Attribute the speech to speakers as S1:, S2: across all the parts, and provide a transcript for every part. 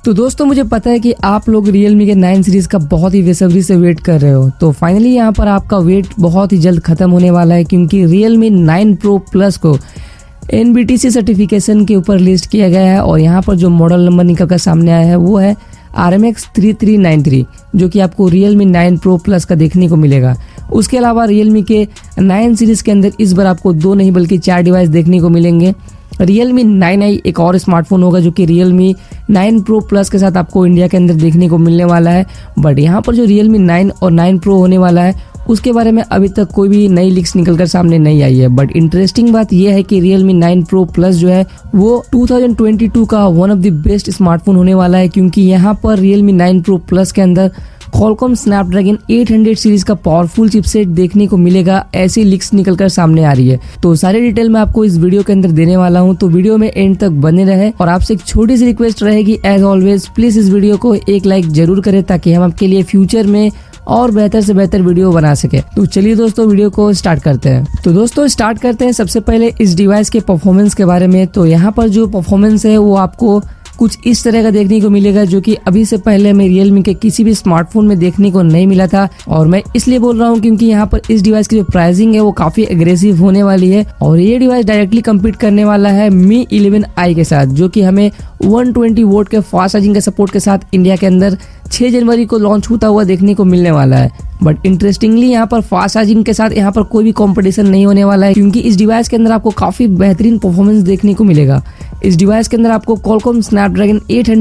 S1: तो दोस्तों मुझे पता है कि आप लोग Realme के 9 सीरीज का बहुत ही बेसब्री से वेट कर रहे हो। तो फाइनली यहाँ पर आपका वेट बहुत ही जल्द खत्म होने वाला है, क्योंकि Realme 9 Pro Plus को NBTC सर्टिफिकेशन के ऊपर लिस्ट किया गया है। और यहाँ पर जो मॉडल नंबर निकल कर सामने आया है वो है RMX 3393, जो कि आपको Realme 9 Pro Plus का देखने को मिलेगा। उसके अलावा Realme के 9 सीरीज के अंदर इस बार आपको 2 नहीं बल्कि 4 डिवाइस देखने को मिलेंगे। Realme 9i एक और स्मार्टफोन होगा जो कि Realme 9 Pro Plus के साथ आपको इंडिया के अंदर देखने को मिलने वाला है। बट यहाँ पर जो Realme 9 और 9 Pro होने वाला है उसके बारे में अभी तक कोई भी नई लीक्स निकलकर सामने नहीं आई है। बट इंटरेस्टिंग बात यह है कि Realme 9 Pro Plus जो है वो 2022 का one of the best smartphone होने वाला है, क्योंकि यहाँ पर Realme 9 Pro Plus के अंदर Qualcomm Snapdragon 800 सीरीज का पावरफुल चिपसेट देखने को मिलेगा, ऐसी लीक्स निकलकर सामने आ रही है। तो सारे डिटेल मैं आपको इस वीडियो के अंदर देने वाला हूं, तो वीडियो में एंड तक बने रहे। और आपसे एक छोटी सी रिक्वेस्ट रहेगी, एज ऑलवेज प्लीज इस वीडियो को एक लाइक जरूर करें, ताकि हम आपके लिए फ्यूचर में और बेहतर से बेहतर वीडियो बना सके। तो चलिए दोस्तों वीडियो को स्टार्ट करते हैं। तो दोस्तों स्टार्ट करते हैं सबसे पहले इस डिवाइस के परफॉर्मेंस के बारे में। तो यहाँ पर जो परफॉर्मेंस है वो आपको कुछ इस तरह का देखने को मिलेगा, जो कि अभी से पहले हमें Realme के किसी भी स्मार्टफोन में देखने को नहीं मिला था। और मैं इसलिए बोल रहा हूँ क्योंकि यहाँ पर इस डिवाइस की जो प्राइसिंग है वो काफी एग्रेसिव होने वाली है। और ये डिवाइस डायरेक्टली कम्पीट करने वाला है Mi 11i के साथ, जो कि हमें 120 वोल्ट के फास्ट चार्जिंग के सपोर्ट के साथ इंडिया के अंदर 6 जनवरी को लॉन्च होता हुआ देखने को मिलने वाला है। बट इंटरेस्टिंगली यहाँ पर फास्ट चार्जिंग के साथ यहाँ पर कोई भी कंपटीशन नहीं होने वाला है, क्योंकि इस डिवाइस के अंदर आपको काफी बेहतरीन परफॉर्मेंस देखने को मिलेगा। इस डिवाइस के अंदर आपको Qualcomm Snapdragon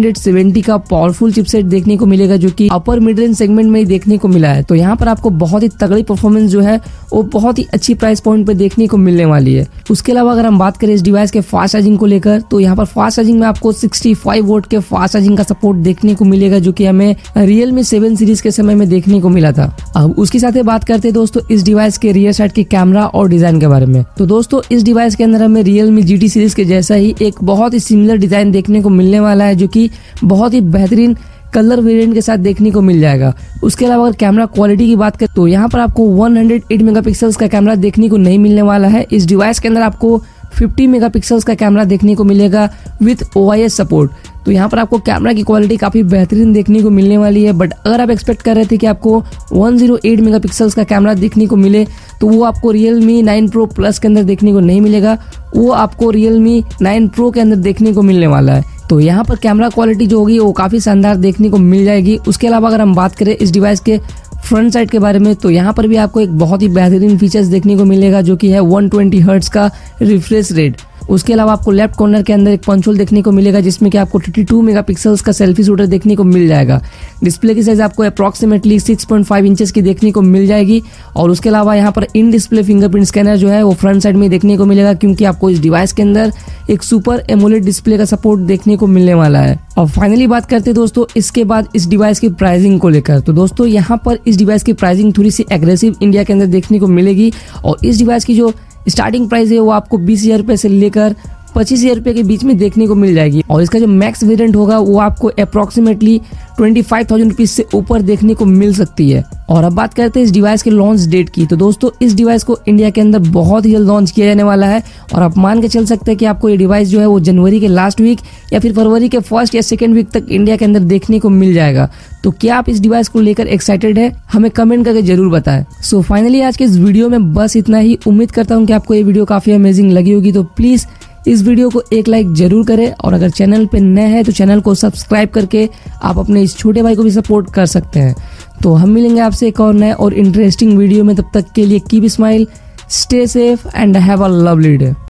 S1: 870 का पावरफुल चिपसेट देखने को मिलेगा, जो कि अपर मिड रेंज सेगमेंट में ही देखने को मिला है। तो यहाँ पर आपको बहुत ही तगड़ी परफॉर्मेंस जो है वो बहुत ही अच्छी प्राइस पॉइंट पे देखने को मिलने वाली है। उसके अलावा अगर हम बात करें इस डिवाइस के फास्ट चार्जिंग को लेकर, तो यहाँ पर फास्ट चार्जिंग में आपको 65 वोल्ट के फास्ट चार्जिंग का सपोर्ट देखने को मिलेगा, जो कि हमें Realme 7 सीरीज के समय में देखने को मिला था। अब उसके साथ बात करते हैं दोस्तों इस डिवाइस के रियर साइड के कैमरा और डिजाइन के बारे में। तो दोस्तों इस डिवाइस के अंदर हमें Realme GT सीरीज के जैसा ही एक बहुत ही सिमिलर डिजाइन देखने को मिलने वाला है, जो कि बहुत ही बेहतरीन कलर वेरिएंट के साथ देखने को मिल जाएगा। उसके अलावा अगर कैमरा क्वालिटी की बात करें तो यहाँ पर आपको 108 मेगापिक्सल्स का कैमरा देखने को नहीं मिलने वाला है। इस डिवाइस के अंदर आपको 50 मेगापिक्सल्स का कैमरा देखने को मिलेगा विद OIS सपोर्ट। तो यहाँ पर आपको कैमरा की क्वालिटी काफी बेहतरीन देखने को मिलने वाली है। बट अगर आप एक्सपेक्ट कर रहे थे कि आपको 108 मेगापिक्सल्स का कैमरा देखने को मिले, तो वो आपको Realme 9 Pro Plus के अंदर देखने को नहीं मिलेगा, वो आपको Realme 9 Pro के अंदर देखने को मिलने वाला है। तो यहाँ पर कैमरा क्वालिटी जो होगी वो काफी शानदार देखने को मिल जाएगी। उसके अलावा अगर हम बात करें इस डिवाइस के फ्रंट साइड के बारे में, तो यहाँ पर भी आपको एक बहुत ही बेहतरीन फीचर्स देखने को मिलेगा, जो कि है 120 हर्ट्ज का रिफ्रेश रेट। उसके अलावा आपको लेफ्ट कॉर्नर के अंदर एक पंच होल देखने को मिलेगा, जिसमें कि आपको 32 मेगापिक्सल्स का सेल्फी शूटर देखने को मिल जाएगा। डिस्प्ले की साइज आपको अप्रॉक्सीमेटली 6.5 इंचेस की देखने को मिल जाएगी। और उसके अलावा यहाँ पर इन डिस्प्ले फिंगरप्रिंट स्कैनर जो है वो फ्रंट साइड में देखने को मिलेगा, क्योंकि आपको इस डिवाइस के अंदर एक सुपर एमोलेड डिस्प्ले का सपोर्ट देखने को मिलने वाला है। और फाइनली बात करते हैं दोस्तों इसके बाद इस डिवाइस की प्राइसिंग को लेकर। तो दोस्तों यहाँ पर इस डिवाइस की प्राइसिंग थोड़ी सी एग्रेसिव इंडिया के अंदर देखने को मिलेगी। और इस डिवाइस की जो स्टार्टिंग प्राइस है वो आपको 20,000 रुपए से लेकर 25,000 रुपए के बीच में देखने को मिल जाएगी। और इसका जो मैक्स वेरिएंट होगा वो आपको अप्रोक्सीमेटली 25,000 रुपीज से ऊपर देखने को मिल सकती है। और अब बात करते हैं इस डिवाइस के लॉन्च डेट की। तो दोस्तों इस डिवाइस को इंडिया के अंदर बहुत ही जल्द लॉन्च किया जाने वाला है। और आप मान के चल सकते हैं कि आपको ये डिवाइस जो है वो जनवरी के लास्ट वीक या फिर फरवरी के फर्स्ट या सेकंड वीक तक इंडिया के अंदर देखने को मिल जाएगा। तो क्या आप इस डिवाइस को लेकर एक्साइटेड है? हमें कमेंट करके जरूर बताएं। सो फाइनली आज के इस वीडियो में बस इतना ही। उम्मीद करता हूँ कि आपको ये वीडियो काफी अमेजिंग लगी होगी। तो प्लीज इस वीडियो को एक लाइक जरूर करें। और अगर चैनल पे नए हैं तो चैनल को सब्सक्राइब करके आप अपने इस छोटे भाई को भी सपोर्ट कर सकते हैं। तो हम मिलेंगे आपसे एक और नए और इंटरेस्टिंग वीडियो में। तब तक के लिए keep smile, stay safe and have a lovely day.